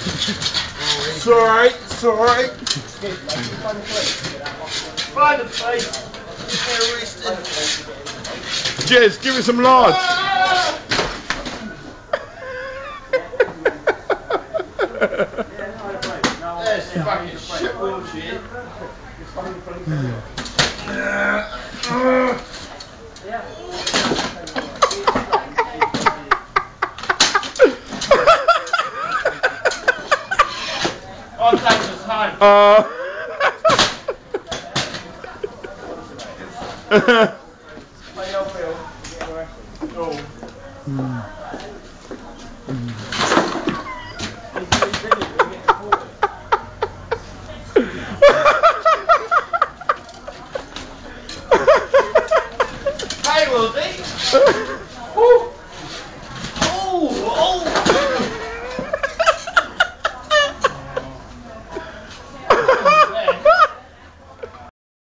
It's alright, it's alright. Find the place. Jez, give me some large. There's fucking shit bullshit. On time.